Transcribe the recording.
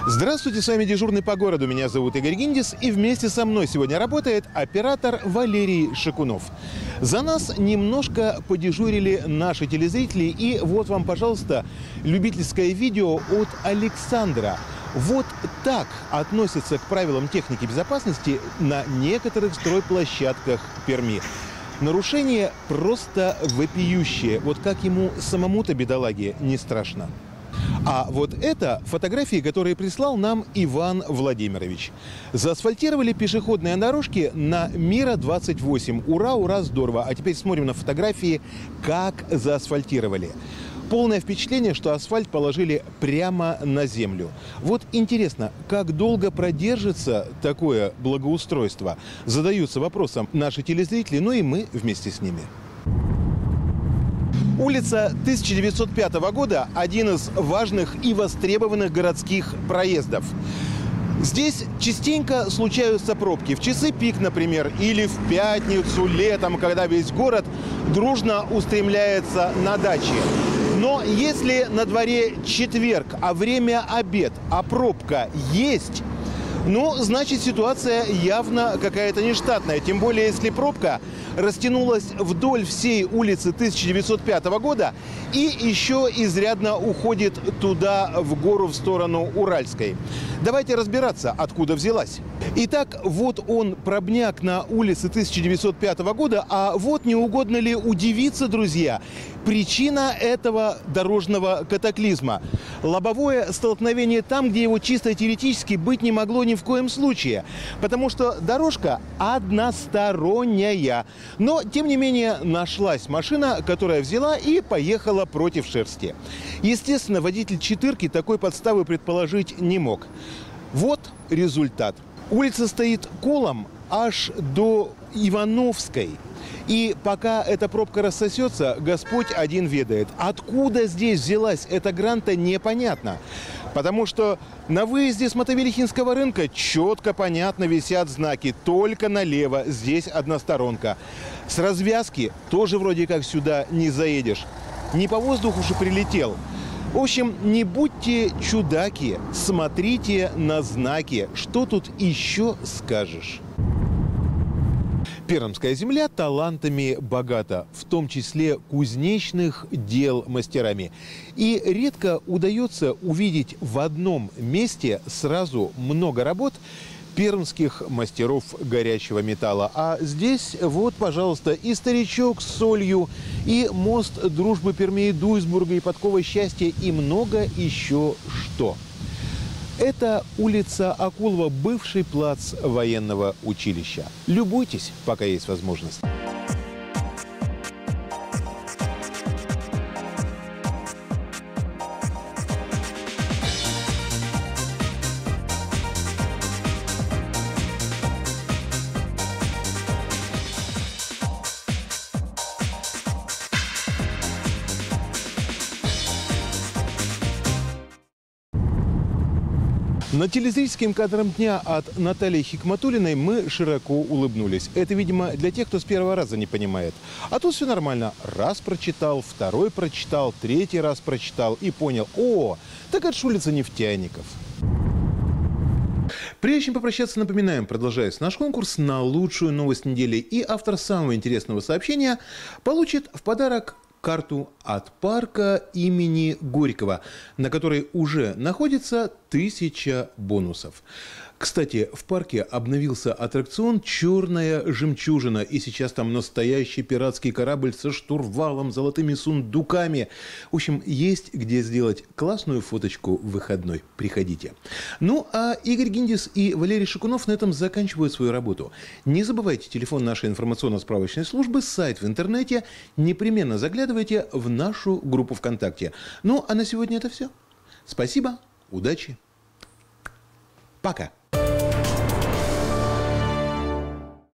Здравствуйте, с вами дежурный по городу. Меня зовут Игорь Гиндис, и вместе со мной сегодня работает оператор Валерий Шикунов. За нас немножко подежурили наши телезрители, и вот вам, пожалуйста, любительское видео от Александра. Вот так относятся к правилам техники безопасности на некоторых стройплощадках Перми. Нарушение просто вопиющее. Вот как ему самому-то, бедолаге, не страшно. А вот это фотографии, которые прислал нам Иван Владимирович. Заасфальтировали пешеходные дорожки на Мира 28. Ура, ура, здорово. А теперь смотрим на фотографии, как заасфальтировали. Полное впечатление, что асфальт положили прямо на землю. Вот интересно, как долго продержится такое благоустройство? Задаются вопросом наши телезрители, ну и мы вместе с ними. Улица 1905 года – один из важных и востребованных городских проездов. Здесь частенько случаются пробки. В часы пик, например, или в пятницу, летом, когда весь город дружно устремляется на дачи. Но если на дворе четверг, а время обед, а пробка есть, ну, значит, ситуация явно какая-то нештатная. Тем более, если пробка растянулась вдоль всей улицы 1905 года и еще изрядно уходит туда, в гору, в сторону Уральской. Давайте разбираться, откуда взялась. Итак, вот он, пробняк на улице 1905 года, а вот не угодно ли удивиться, друзья, причина этого дорожного катаклизма. Лобовое столкновение там, где его чисто теоретически быть не могло ни в коем случае, потому что дорожка односторонняя. Но, тем не менее, нашлась машина, которая взяла и поехала против шерсти. Естественно, водитель четырки такой подставы предположить не мог. Вот результат. Улица стоит колом аж до Ивановской. И пока эта пробка рассосется, Господь один ведает. Откуда здесь взялась эта гранта, непонятно. Потому что на выезде с Мотовилихинского рынка четко, понятно висят знаки «Только налево», здесь односторонка. С развязки тоже вроде как сюда не заедешь. Не по воздуху же прилетел. В общем, не будьте чудаки, смотрите на знаки. Что тут еще скажешь? Пермская земля талантами богата, в том числе кузнечных дел мастерами. И редко удается увидеть в одном месте сразу много работ пермских мастеров горячего металла. А здесь вот, пожалуйста, и старичок с солью, и мост дружбы Перми и Дуйсбурга, и подкова счастья, и много еще что. Это улица Акулова, бывший плац военного училища. Любуйтесь, пока есть возможность. Над телезрительским кадром дня от Натальи Хикматуллиной мы широко улыбнулись. Это, видимо, для тех, кто с первого раза не понимает. А тут все нормально. Раз прочитал, второй прочитал, третий раз прочитал и понял: о, так это ж улица нефтяников. Прежде чем попрощаться, напоминаем, продолжается наш конкурс на лучшую новость недели. И автор самого интересного сообщения получит в подарок карту от парка имени Горького, на которой уже находится 1000 бонусов. Кстати, в парке обновился аттракцион «Черная жемчужина», и сейчас там настоящий пиратский корабль со штурвалом, золотыми сундуками. В общем, есть где сделать классную фоточку в выходной. Приходите. Ну, а Игорь Гиндис и Валерий Шикунов на этом заканчивают свою работу. Не забывайте телефон нашей информационно-справочной службы, сайт в интернете. Непременно заглядывайте в нашу группу ВКонтакте. Ну, а на сегодня это все. Спасибо, удачи, пока.